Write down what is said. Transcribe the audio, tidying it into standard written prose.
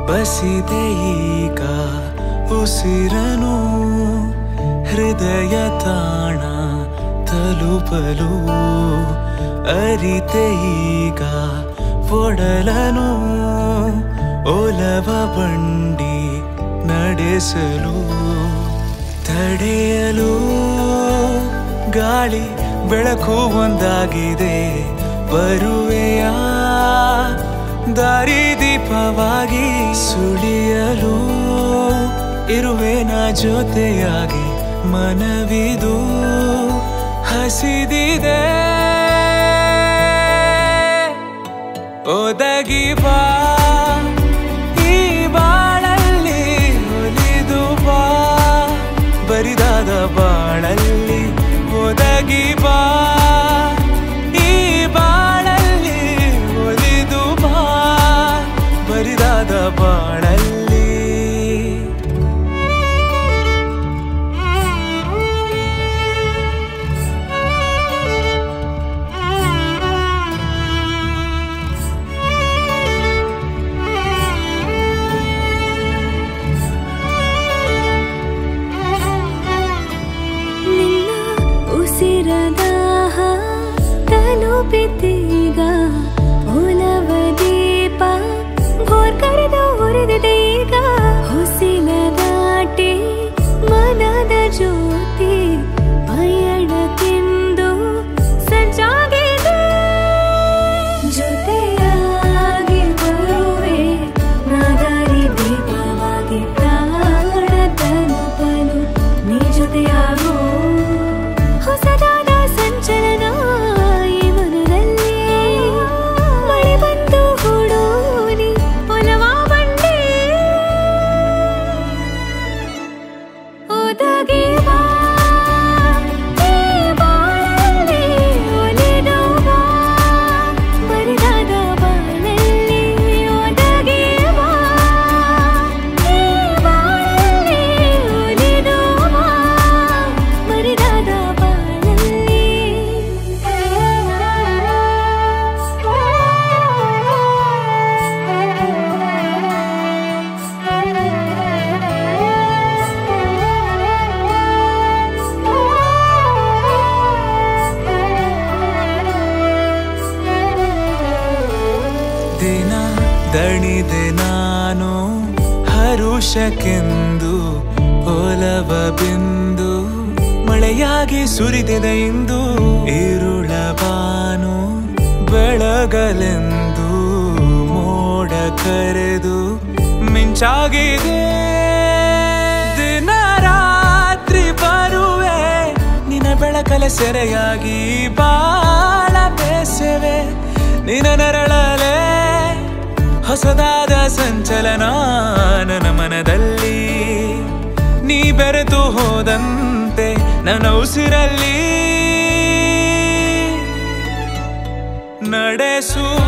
ಬಸಿದೆ ಈಗ ಉಸಿರನು ಹೃದಯ ತಾಣ ತಲುಪಲು ಅರಿತೆ ಈಗ ಒಡಲನು ಒಲವ ಬಂಡಿ ನಡೆಸಲು ತಡೆಯಲು ಗಾಳಿ ಬೆಳಕು ಒಂದಾಗಿದೆ ಬರುವೆಯ ದಾರಿದೀಪವಾಗಿ ಸುಳಿಯಲು ಇರುವೆ ನಾ ಜೊತೆಯಾಗಿ ಮನವಿದು ಹಸಿದಿದೆ ಒದಗಿ ಬಾ ಈ ಬಾಳಲ್ಲಿ ಒಲಿದು ಬಾ ಬರಿದಾದ ಬಾಳಲ್ಲಿ ಒದಗಿ ಬಾ ಈ ಬಾಳಲ್ಲಿ ಒಲಿದು ಬಾ ಬರಿದಾದ ಬಾಳಲ್ಲಿ ತಲುಪಿತೀಗ ಒಲವ ದೀಪ ಭೋರ್ ಕರೆದು ಉರಿದಿದೆ ಈಗ ಹೊಸಿಲ ದಾಟಿ ಮನದ ಜ್ಯೋತಿ ಪಯಣಕ್ಕೆಂದು ಸಜ್ಜಾಗಿದೆ ಜೊತೆಯಾಗಿ ಬರುವೆ ನಾದಾರಿ ದೀಪವಾಗಿ ಪ್ರಾಣ ತಲುಪಲು ನೀ ಜೊತೆಯಾಗೋ ಹೊಸದಾದ ಸಂಚಲನ ದಿನ ದಣಿದೆ ನಾನು ಹರುಷಕ್ಕೆಂದು ಒಲವ ಬಿಂದು ಮಳೆಯಾಗಿ ಸುರಿದಿದೆ ಇಂದು ಇರುಳ ಬಾನು ಬೆಳಗಲೆಂದು ಮೋಡ ಕರೆದು ಮಿಂಚಾಗಿದೆ ದಿನ ರಾತ್ರಿ ಬರುವೆ ನಿನ್ನ ಬೆಳಕಲೆ ಸೆರೆಯಾಗಿ ಬಾಳ ಬೇಸವೆ ನಿನ್ನ ನೆರಳಲೆ ಹೊಸದಾದ ಸಂಚಲನ ನನ್ನ ಮನದಲ್ಲಿ ನೀ ಬೆರೆತು ಹೋದಂತೆ ನನ್ನ ಉಸಿರಲ್ಲಿ ನಡೆಸು